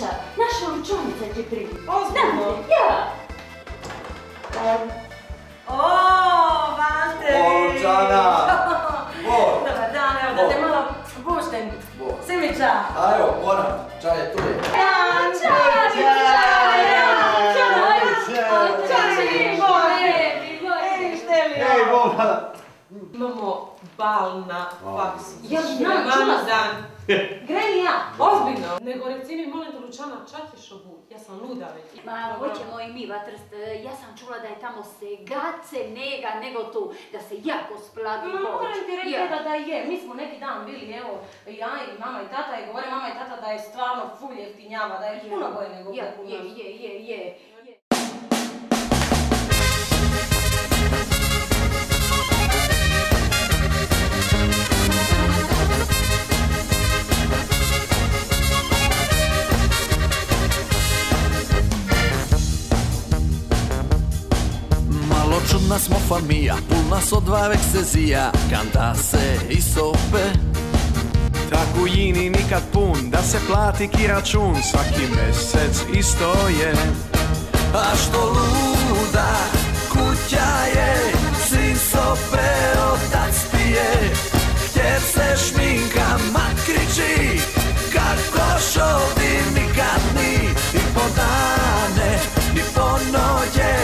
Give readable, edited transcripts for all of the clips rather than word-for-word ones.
naša lučonica će priti. Ozbiljno? Ja. Valteri! Lučana! Dobar dan, evo da te malo puštem. Simića! A evo, moram, čaj je tu je. Ej, Boba! Imamo bal na faksu. Ja znam, čula sam. Greni ja. Ozbiljno. Nego reci mi, molim te, Lučana, čak ćeš obut? Ja sam luda već. Ma, hoćemo i mi, Vatrst. Ja sam čula da je tamo se gace nega nego tu, da se jako splati poć. Moram ti reći da je. Mi smo neki dan bili, evo, ja i mama i tata, i govore mama i tata da je stvarno ful jeftinjava, da je puno bolje nego kod nas. Je. Čudna smo famija, puna s od dva ekstezija, kanta se i sope. Tak u Jini nikad pun, da se plati ki račun, svaki mesec isto je. A što luda kuća je, sin sope otac pije. Htjer se šminka, mat kriči, kako šoldi nikad ni. I po dane, i po noće,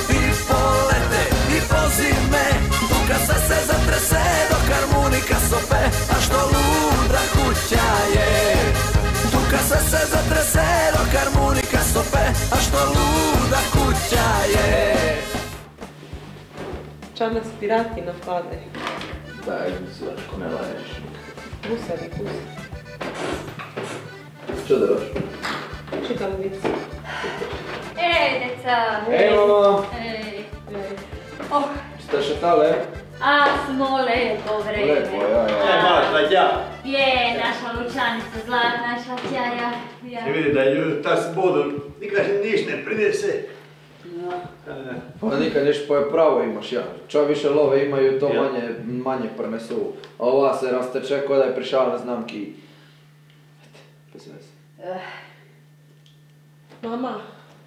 i po zime, tuka se zatrese dok harmonika sope, a što luda kuća je. Tuka se zatrese dok harmonika sope, a što luda kuća je. Ča nas pirati napade. Daj mi svačko, ne laješ. Pusari. Što da roš? Čitam vici. Deca. Evo! Oh, Ste šetale? a smo lepo vreme. Lepo, ja. Mala šlađa. Je, naša Lučanica, zlatna šlađaja. Se vidi da je ta s bodom nikad ništa ne prinese. Pa nikad niš poje pravo imaš, ja. Čo više love imaju, to manje prenesu. A ova se rasteče ko da je prišao ne znam ki. Bez veze. Mama,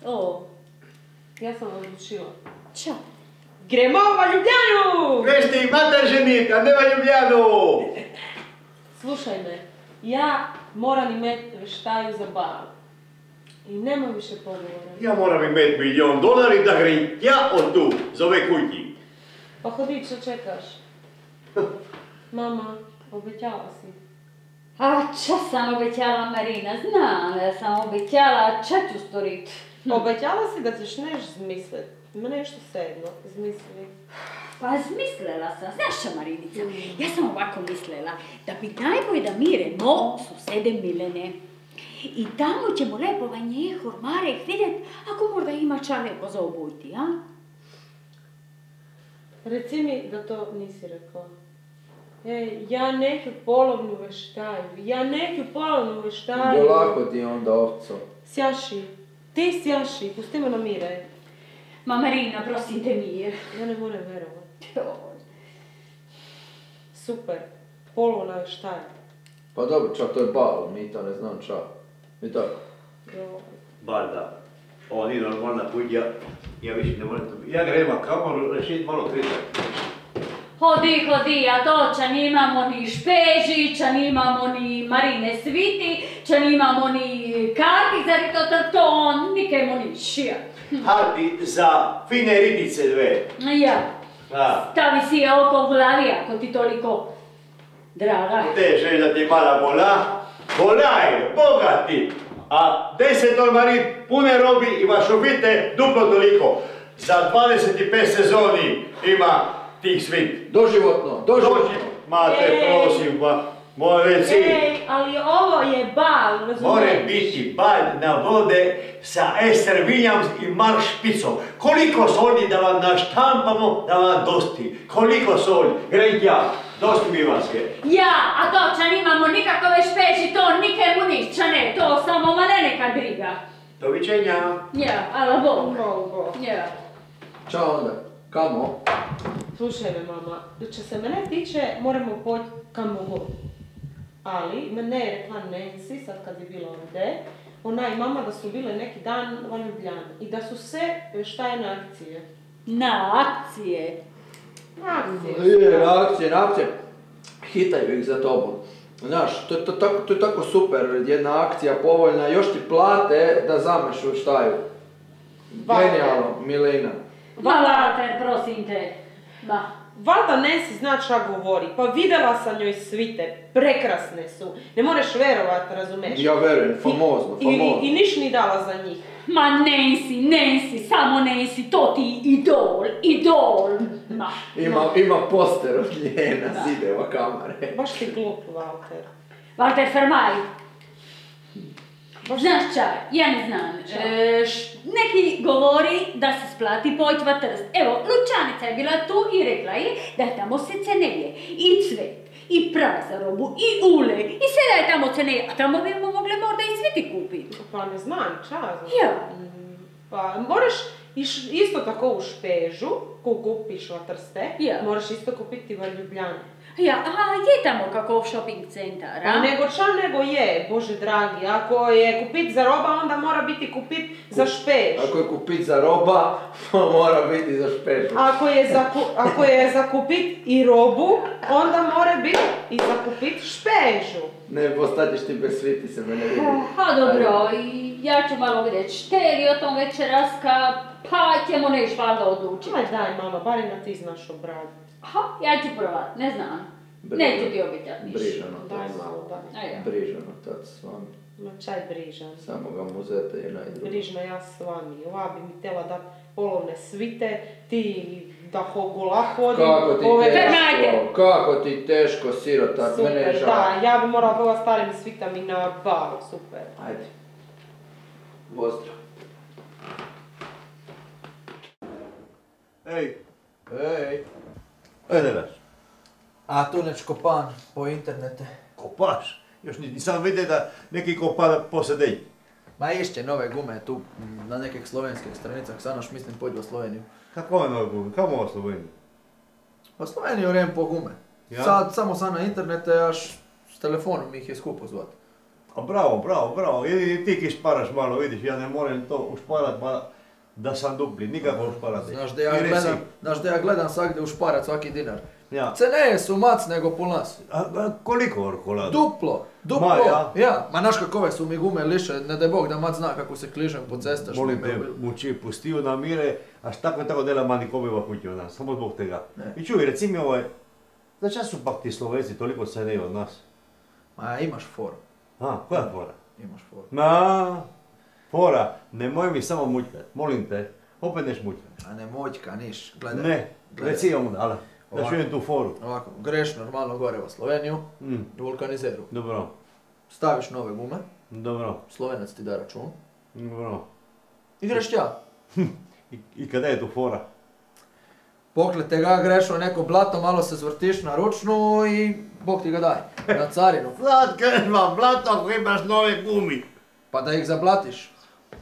ja sam odlučila. Čo? Gremo u Ljubljanu! Veš ti mater ženit, a nema Ljubljanu! Slušaj me, ja moram imet veštaju za bal. I nema više pogovora. Ja moram imet $1.000.000 da grem ja od tu, za ove kutnji. Pa hodi, što čekaš? Mama, obećala si. A čo sam obećala, Marina? Znam da sam obećala, čo ću storit? Obećala si da ćeš nešto zmislit. Ima nešto sedno, izmisli. Pa zmislila sam, znaš čo, Marinica? Ja sam ovako mislila, da bi najbolje da miremo susede Milene. I tamo ćemo lepovanje, hormare vidjet, ako možda ima ča lepo za obujti, a? Reci mi da to nisi rekla. Ej, ja neću polovnu veštaju, Dolako ti onda, ovco. Sjaši, ti sjaši, pusti me na mire. Ma Marina, prosim te mir. Ja ne moram verovati. Super, polovna veštaja. Pa dobro, ča, to je bal, mi to ne znam ča. Mi tako. Bar da. Ovo nije normalna kutnja, ja više ne moram to. Ja grem, a kako rešit malo križak. Hodi, a to ča nimamo ni Špeži, ča nimamo ni Marine Sviti, ča nimamo ni karti, zar to nikajmo niš, ja. Harti za fine ribice dve. Ja. Stavi si je oko glavi, ako ti toliko draga. Te želi da ti mala bola je, bogati. A 10 ormari pune robi ima šubite duplo toliko. Za 25 sezoni ima tih svit. Doživotno. Mate, prosim, pa more si. Ej, ali ovo je bal, razumiješ? More biti bal na vode sa Ester Williams i Mark Špicom. Koliko soli da vam naštampamo da vam dosti? Koliko soli? Grej ja, dosti mi vas je. Ja, a to ča nimamo nikakove Špeži, to nikemu niš, ča ne, to samo Maleneka briga. Doviđenja. Ja, ala Bog. Bog. Ja. Ča onda? Kamo? Slušaj me, mama, što se mene tiče, moramo poći kamo god. Ali, mene je rekla Nancy, sad kad je bila ovdje, ona i mama da su bile neki dan u Ljubljani i da su se, šta je na akcije? Na akcije. Na Akcije. Hitaju ih za tobom. Znaš, to je tako super, jedna akcija povoljna, još ti plate da zameš u štaju. Genijalno, Milina. Valter, prosim te. Ba. Valjda Nancy zna šta govori, pa vidjela sam joj svite, prekrasne su, ne možeš verovat, razumeš? Ja verujem, famozno. I niš ni dala za njih. Ma Nancy, samo Nancy, to ti idol. Ma. Ima poster od nje na zideva kamere. Baš ti glup, Valter. Valter Fermaj. Znaš čaj, ja ne znam, neki govori da se splati pojć va Trst. Evo, Lučanica je bila tu i rekla je da je tamo se ceneje i cvet, i prah za robu, i ule, i sve da je tamo ceneje, a tamo bi mogle možda i cveti kupiti. Pa ne znam, čas. Ja. Pa moraš isto tako u Špežu, ko kupiš va Trste, moraš isto kupiti va Ljubljane. Ja, a je tamo kakov shopping centar, a? Nego je, Bože dragi, ako je kupit za roba, onda mora biti kupit za Špež. Ako je kupit za roba, mora biti za Špežu. Ako je za kupit i robu, onda mora biti i za kupit Špežu. Ne, postatiš ti bez sviti se mene vidi. Ha, dobro, ja ću malo vidjeti šteli o tom večeraska, pa ćemo neš valjda odlučiti. Aj daj mama, barem da ti znaš obraditi. Aha, ja ću provat, ne znam. Neću ti obitati niš. Brižano Daj malo, daj. Brižano tad s vami. Ma čaj brižan. Samo ga muzete je najdrugo. Brižna ja s vami. Ova bi mi htjela dat polovne svite, ti da hogula hodim. Kako ti teško, sirota, mene je žao. Da, ja bi morala pova starim svitami na baru, super. Ajde. Pozdrav. Ej. Ej, gledaš? A tu neć kopan po internete. Kopaš? Još nisam vidio da neki kopa posjedej. Ma išće nove gume tu na nekih slovenskih stranicah, sad noš mislim pođu u Sloveniju. Kako je nove gume? Kamo u Sloveniju? Pa Sloveniju rijem po gume. Ja? Samo na internete, až s telefonom ih je skupo zvat. A bravo. I ti ki šparaš malo, vidiš, ja ne moram to ušparat, pa da sam dupli, nikako ušparati. Znaš da ja gledam svakde ušparat svaki dinar. Ja. Ceneje su mac nego pol nas. A koliko orkolada? Duplo. Ja. Ma znaš kakove su mi gume liše, ne daj Bog da mac zna kako se kližem po cestaš. Molim te, muči, pustiju na mire, až tako dela manikobeva kući od nas, samo zbog tega. I čuj, reci mi za čas su pak ti Slovenci toliko ceneju od nas? Ma imaš foru. A, koja fora? Imaš foru. Fora, nemoj mi samo mućkat, molim te, opet neš mućkat. A ne moćka, niš, gledaj. Ne, reci onda, da čujem tu foru. Ovako, greš normalno gore u Sloveniju, u vulkanizeru. Dobro. Staviš nove gume. Dobro. Slovenac ti da račun. Dobro. I greš tja. I kada je tu fora? Poklete ga, greš u neko blato, malo se zvrtiš na ručnu i Bog ti ga daj, na carinu. Sad kažem blato ako imaš nove gumi. Pa da ih zablatiš.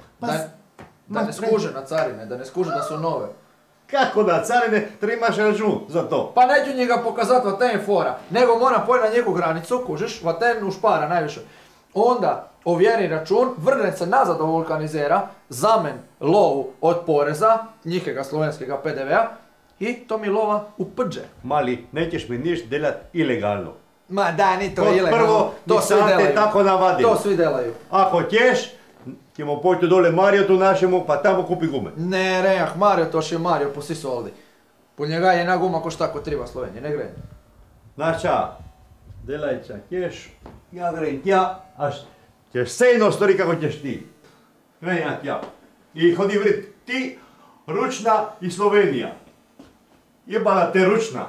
Da ne skuže na carine, da ne skuže da su nove. Kako na carine, trebaš račun za to? Pa neću njega pokazat vaten fora, nego moram pojeti na njegovu granicu, kužiš, vaten ušpara najviše. Onda ovjeri račun, vrne se nazad do vulkanizera, zamen lovu od poreza, njihega slovenskega PDV-a, i to mi lova u prđe. Mali, nećeš mi niš delat ilegalno. Ma da, ni to ilegalno. Prvo, nisam te tako navadio. To svi delaju. Ako ćeš, ćemo pojti dole Mariotu našemu, pa tamo kupi gume. Ne, rejah, Mario, to še je Mario, posi soldi. Po njega je jedna guma ko šta ko treba Slovenije, ne gre. Znača, delaj čak ćeš, ja grem tja, až ćeš sejno stori kako ćeš ti. Grem ja tja. I hodi vrit, ti, ručna i Slovenija. Jebala te ručna.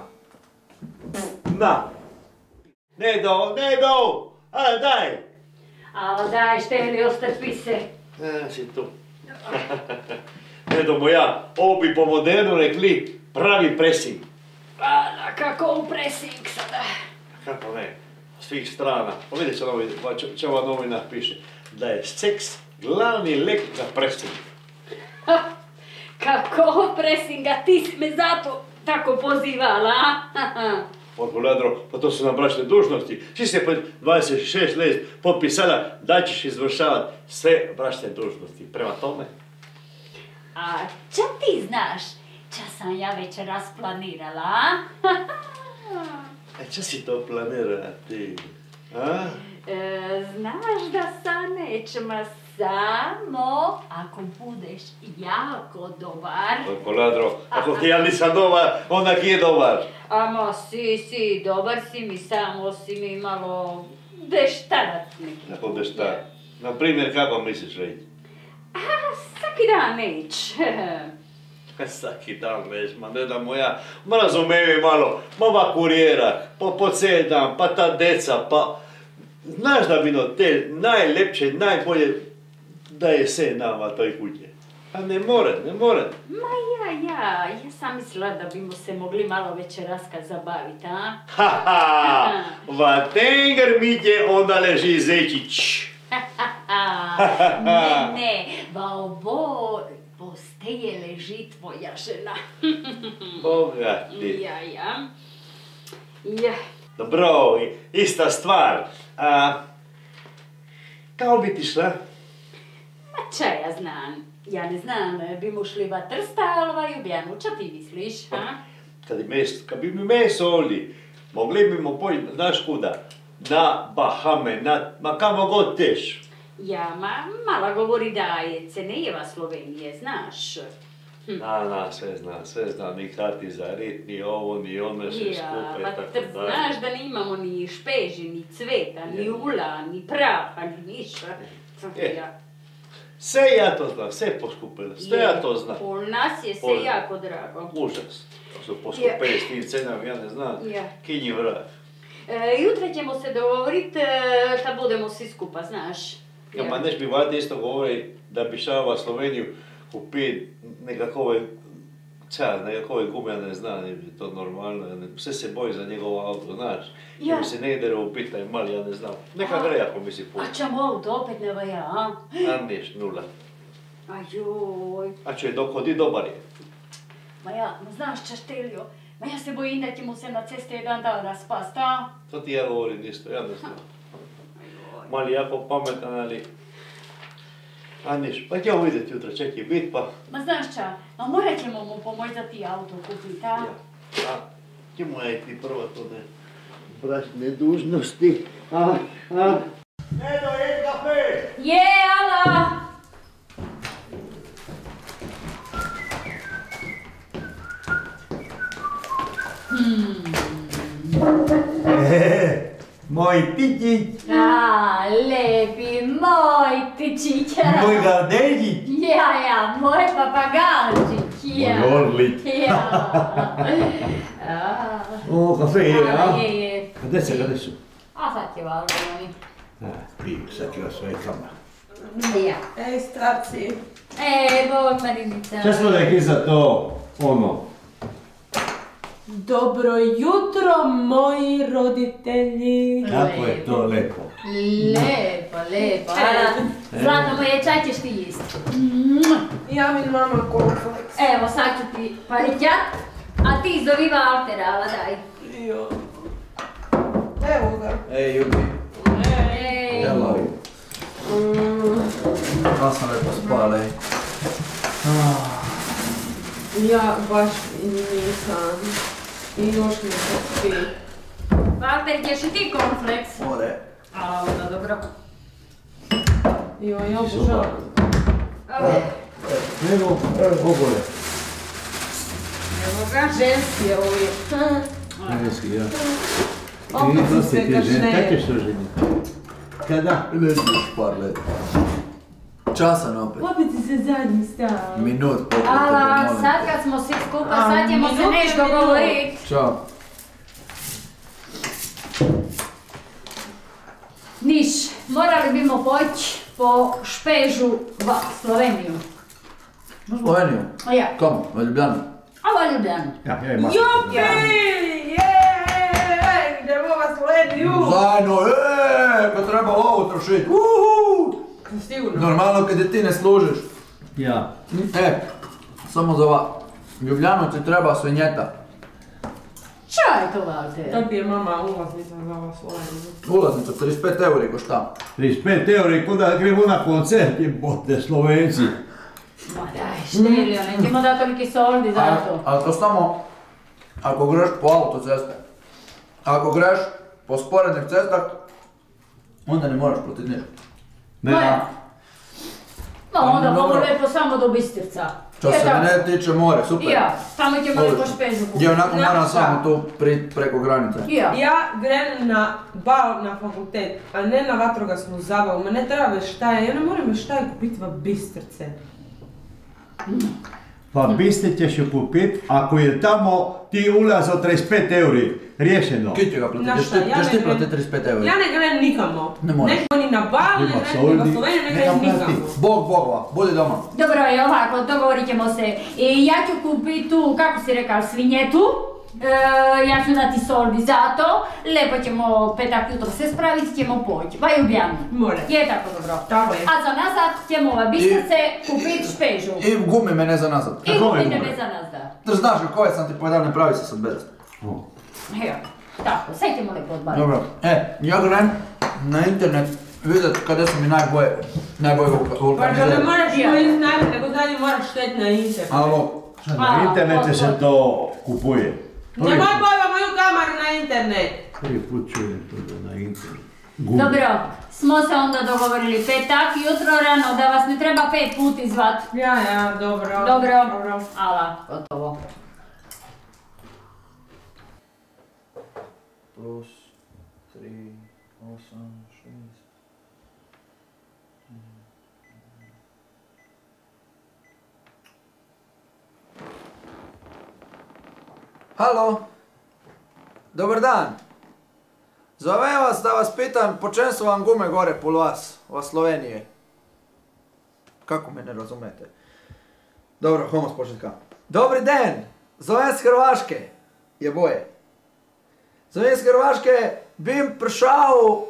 Na. Ne do, ale daj. Ali daj, šteli, ostrpi se. Si tu. Ne do moja, ovo bi po modernu rekli pravi pressing. Pa, kako presing sada? Kako ne, svih strana. Pa vidjet će će ova novina piše da je seks glavni lek za pressing. Kako presinga, ti si me zato tako pozivala, a? Orkoladro, pa to su nam bračne dužnosti. Svi se pod 26 let potpisala da ćeš izvršavati sve bračne dužnosti. Prema tome. A ča ti znaš, ča sam ja već rasplanirala, a? Ča si to planira ti? A? Znaš da sa nećemo samo ako budeš jako dobar. Orkoladro, ako ti ja nisam dobar, onda ki je dobar? Ama si, dobar si mi, samo si mi malo deštarac neki. Kako deštar? Na primjer, kako misliš reći? Svaki dan neć. Svaki dan neć, ma ne da moja, ma razumijem malo, ma ova kurijera, po cijel dan, pa ta deca, pa... Znaš da bi te najlepše, najbolje da je se nama toj kuće. A ne more. Ma ja sam mislila da bimo se mogli malo večeraska zabaviti, a? Haha, va tenger mitje onda leži zečić. Ne, va ovo posteje leži tvoja žena. Boga ti. Ja. Dobro, ista stvar. Kao bi ti šla? Ma ča ja znam. Ja ne znam, bi mu šli va Trsta, ali Ljubljanu, ča ti misliš, ha? Kad bi mi meso ovdje, mogli bimo pojiti, znaš kuda? Na Bahame, ma kamo god teš. Ja, mala govori da je cenejeva Slovenije, znaš. Sve zna, ni karti za rit, ni ovo, ni ono, sve skupe, pa tako ti znaš da ne imamo ni špeži, ni cveta, ni ula, ni praha, ni niša. Sve ja to znam, sve poskupilo, sve ja to znam. U nas je sve jako drago. Užas. To su poskupili s tim cenama, ja ne znam, kinji vrag. Jutra ćemo se dogovoriti kad budemo svi skupa, znaš. Ma neš mi vati isto govori da bi šava Sloveniju kupiti nekakove gume, ja ne znam, je to normalno, sve se boji za njegov auto, znaš. Jer se ne ide u pitaj mali, ja ne znam. Neka gre ako mi si puno. A ćemo auto opet ne vaja, a? A niš, nula. Ajoj. A će dokodi dobar je. Ma znaš Čašteljo, ja se bojim da ćemo se na ceste jedan dan raspast, a? To ti ja govorim isto, ja ne znam. Mali jako pametan, ali... A niš, pa ćemo vidjeti jutra, će ti bit pa... Ma znaš ča, morat ćemo mu pomoći da ti auto kupiti, a? Ćemo ja i ti prvo to ne... bračne dužnosti, Edo, je kafe! Je, ala! Moj tičić! Lepi, moj tičić! Moj gardežić! Ja, moj papagalčić! Moj orlić! O, kafe je, a? Je. Gde su? A sad će valjda oni. Ti, sad ću vas sve kama. Ja. Ej, starci. Bog Marinica. Šta smo da je za to, ono? Dobro jutro, moji roditelji. Kako je to lepo. Lepo. Zlato moje, čaj ćeš ti jesti. Ja mi mama kompleks. Evo, sad ću ti parićat, a ti zovi Valtera, ala daj. Evo ga. Ej, Jubi. Hello. Ja sam lepo spala, ej. Ja baš nisam. I još nisam spi. Valter, ćeš i ti konfleks? More. A, onda dobro. Joj, ja obožavam. Evo, obole. Evo ga. Ženski je uvijek. Ženski, ja. Opet si se kažne. Kad ćeš se ženiti? Kada? Ne znaš par leta. Časan opet. Opet si se zadnji stavio. Minut poput tebe, Ala, molim te. sad kad smo svi skupa, sad ćemo se nešto govorit. Ćao. Niš, morali bimo poći po špežu v Sloveniju. U Sloveniju? A ja. Kom? U Ljubljanu? A u Ljubljanu. Ja imam. Jupi! Idemo vas Sloveniju! Zajedno, kad treba ovo trošiti. Uhu! Sigurno. Normalno kad ti ne služiš. Ja. Samo za Ljubljanu ti treba svinjeta. Šta je to, Valter? Da bi je mama ulaznica za vas Sloveniju. Ulaznica, 35 euri košta. 35 euri, kuda gremo na koncert, jebote, Slovenci. Ma daj, Štelio, nećemo da toliki soldi za to. Ali to samo ako greš po autoceste. Ako greš po sporednih cestah, onda ne moraš platiti ništa. Ma onda mogu lepo samo do Bistrca. Što se mene tiče more, super. Ja, tamo ćemo lepo špežu kupiti. Ja onako moram samo tu preko granice. Ja grem na bal na fakultet, a ne na vatrogasnu zabavu. Me ne treba veštaje, ja ne moram veštaje kupiti v Bistrce. Pa biste ćeš ju kupit ako je tamo ti ulaz od 35 euri. Riješeno. Ki će ga platiti? Ćeš ti platiti 35 euri? Ja ne grem nikamo. Ne moraš. Nego ni na bal, ne grem ni na Sloveniju, ne grem nikamo. Bog, budi doma. Dobro je ovako, dogovorit ćemo se. Ja ću kupiti tu, kako si rekao, svinjetu. Ja ću dati soldi za to. Lepo ćemo petak jutro se spraviti, ćemo poći. Va Ljubljanu. More. Je tako dobro. Tako je. A za nazad ćemo ova Bistrce kupiti špežu. I gumi me ne za nazad. I gumi me za nazad. Ti znaš koje sam ti povedal, ne pravi se sad bedast. Evo, tako, sad ćemo lepo odbaviti. Dobro, ja grem na internet vidjet kada su mi najbolje Pa vulkanizirati. da ne moraš imati najbolje, nego dalje moraš šteti na internet. Alo, Na internetu se to kupuje. Nemoj pojma moju kameru na internet. Prvi put čujem to da na internet. Dobro, smo se onda dogovorili petak, jutro rano, da vas ne treba 5 puti zvat. Ja, dobro. Dobro, ala, gotovo. plus 3, 8, 6. Halo, dobar dan. Zovem vas da vas pitam po čem su vam gume gore pol vas, od Slovenije. Kako me ne razumete? Dobro, homo s početka. Dobri den, zovem s Hrvaške. Je boje. Zovem s Hrvaške, bim prišao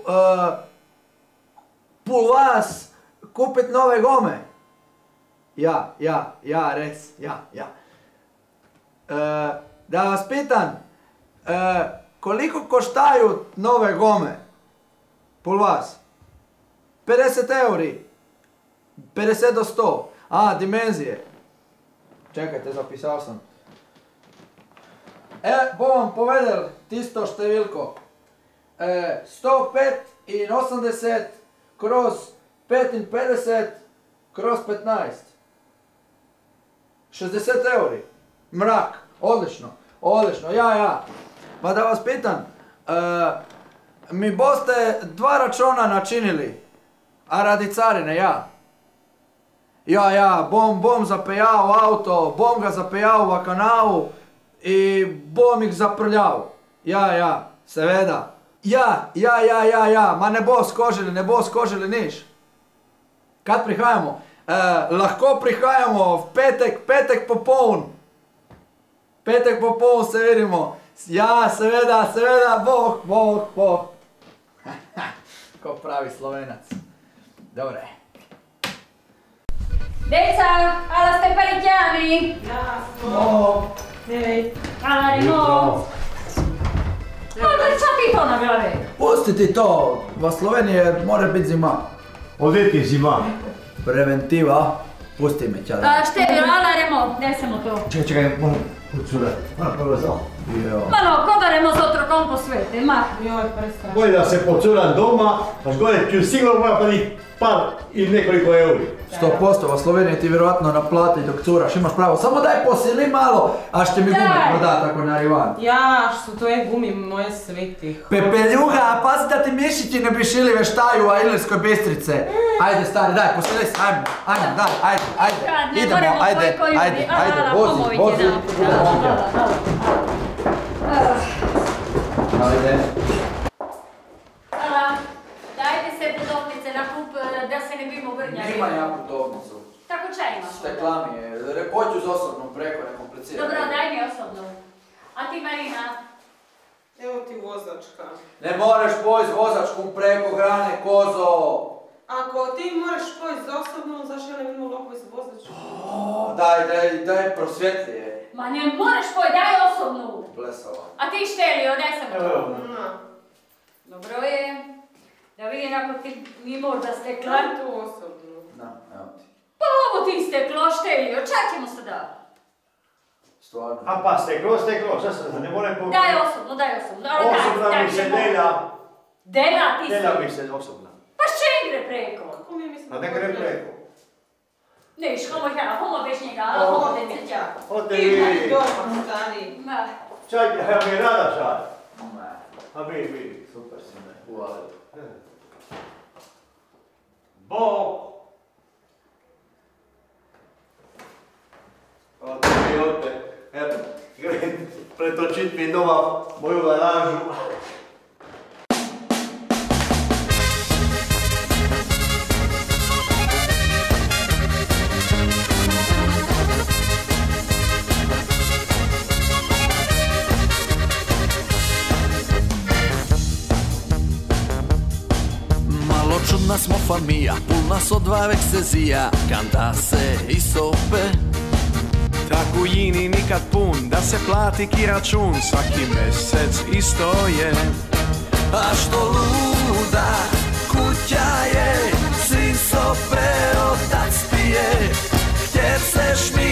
pol vas kupit nove gome. Ja, res, ja. Da vas pitam, koliko koštaju nove gome? Pol vas? 50 euri. 50 do 100. A, dimenzije. Čekajte, zapisao sam. Bom vam povedal tisto številko. 105 in 80 kroz 55 kroz 15. 60 euri. Mrak. Odlično, ja. Pa da vas pitam, mi boste 2 računa načinili, a radi carine, ja. Ja, bom zapejal avto, bom ga zapejal v kanal i bom ih zaprljal. Ja, seveda. Ja, ma ne bo skožili niš. Kad prihajamo? Lahko prihajamo v petek popoln. Petek popoln se vidimo. Ja, seveda, Bog. Ko pravi Slovenac. Dobre. Deca, ala ste paritjani? Ja, smo. Hej. Ala Remo. Pa šta ti to na glave? Pusti ti to, v Sloveniji mora biti zima. Odeti zima. Preventiva, pusti me čada. Štelio, ala Remo, ne samo to. Čekaj, moram kucurati. Moram prvo Malo, ko da Remo s otrokom po svete, ma. Joj, prestrašno. Bolje da se pocuram doma, pa zgore ću sigurno moram platiti par ili nekoliko euri. 100% v Sloveniji ti vjerovatno naplati dok curaš, imaš pravo. Samo daj posili malo, a šte mi gume prodat ako na rivan. Ja, što to je gumi moje svitih. Pepeljuga, pazi da ti mišići ne bi šili veštaju u Ilirskoj Bistrice. Ajde stari, daj, posili se, ajmo, daj, ajde. Idemo, ajde, vozi. Ajde. Ala, dajte se putovnice na kup da se ne bimo vrnjali. Nima ja putovnicu. Tako ča imaš? Stekla mi je, pođu s osobnom preko, ne kompliciraj. Dobro, daj mi osobno. A ti Marina? Evo ti vozačka. Ne moraš pojst vozačkom preko grane, kozo. Ako ti moraš pojst za osobnu, zašto ja ne bi mogla pojst vozačku? Daj prosvjetlije. Ma ne moraš poj, daj osobnu. Plesala. A ti Štelio, daj sam to. Evo. Dobro je. Da vidim ako ti mi možda stekla. Tu osobno. Na, evo ti. Pa ovo ti steklo, Štelio, čak ćemo se da. Stvarno. A pa steklo, šta se ne moram pomoći? Daj osobno. Osobna mi se Delja. Dela ti se. Delja mi se osobna. Pa še gre preko? Kako mi mislimo? A ne gre preko. Neš, homo bez njega, homo deseća. Ote Ti imaš vidi. doma, stari. Ma. Čaj, ja mi je rada šalj. A vidi, super si me. Hvala. Bog. Ote, evo, pretočit mi doma moju garažu. Čudna smo famija, puna s odvavek se zija, kanta se i sope. Tak u Jini nikad pun, da se plati ki račun, svaki mesec isto je. A što luda kuća je, sin sope, otac pije, htjer se šmi